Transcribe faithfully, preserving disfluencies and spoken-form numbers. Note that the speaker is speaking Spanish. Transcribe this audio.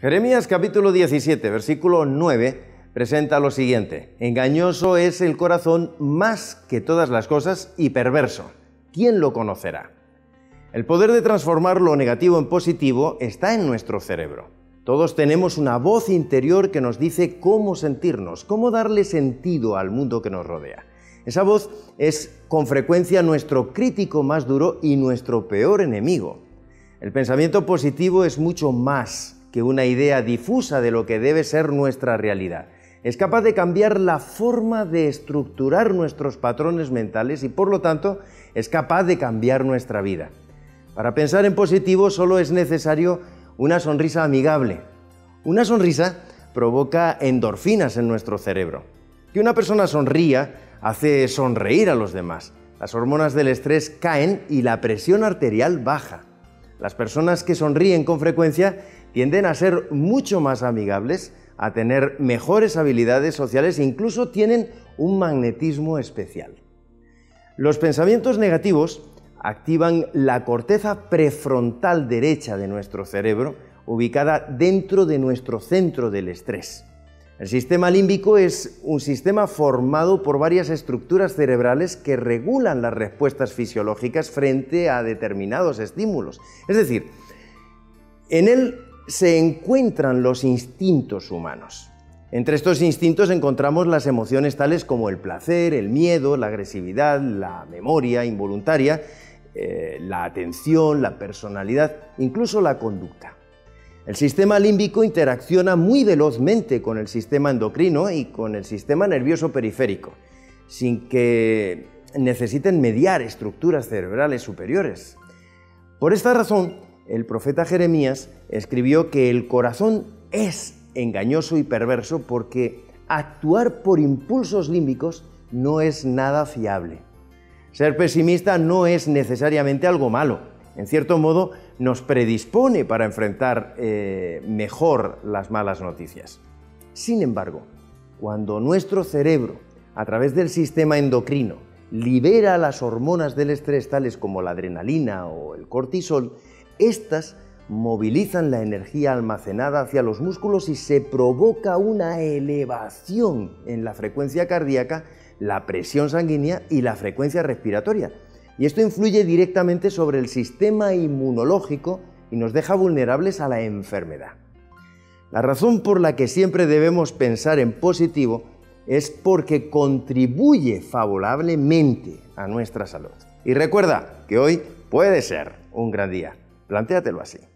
Jeremías capítulo diecisiete, versículo nueve, presenta lo siguiente: engañoso es el corazón más que todas las cosas y perverso. ¿Quién lo conocerá? El poder de transformar lo negativo en positivo está en nuestro cerebro. Todos tenemos una voz interior que nos dice cómo sentirnos, cómo darle sentido al mundo que nos rodea. Esa voz es con frecuencia nuestro crítico más duro y nuestro peor enemigo. El pensamiento positivo es mucho más que una idea difusa de lo que debe ser nuestra realidad. Es capaz de cambiar la forma de estructurar nuestros patrones mentales y, por lo tanto, es capaz de cambiar nuestra vida. Para pensar en positivo solo es necesario una sonrisa amigable. Una sonrisa provoca endorfinas en nuestro cerebro. Que una persona sonría hace sonreír a los demás. Las hormonas del estrés caen y la presión arterial baja. Las personas que sonríen con frecuencia tienden a ser mucho más amigables, a tener mejores habilidades sociales e incluso tienen un magnetismo especial. Los pensamientos negativos activan la corteza prefrontal derecha de nuestro cerebro, ubicada dentro de nuestro centro del estrés. El sistema límbico es un sistema formado por varias estructuras cerebrales que regulan las respuestas fisiológicas frente a determinados estímulos. Es decir, en él se encuentran los instintos humanos. Entre estos instintos encontramos las emociones tales como el placer, el miedo, la agresividad, la memoria involuntaria, eh, la atención, la personalidad, incluso la conducta. El sistema límbico interacciona muy velozmente con el sistema endocrino y con el sistema nervioso periférico, sin que necesiten mediar estructuras cerebrales superiores. Por esta razón, el profeta Jeremías escribió que el corazón es engañoso y perverso porque actuar por impulsos límbicos no es nada fiable. Ser pesimista no es necesariamente algo malo. En cierto modo, nos predispone para enfrentar eh, mejor las malas noticias. Sin embargo, cuando nuestro cerebro, a través del sistema endocrino, libera las hormonas del estrés tales como la adrenalina o el cortisol, estas movilizan la energía almacenada hacia los músculos y se provoca una elevación en la frecuencia cardíaca, la presión sanguínea y la frecuencia respiratoria. Y esto influye directamente sobre el sistema inmunológico y nos deja vulnerables a la enfermedad. La razón por la que siempre debemos pensar en positivo es porque contribuye favorablemente a nuestra salud. Y recuerda que hoy puede ser un gran día. Plantéatelo así.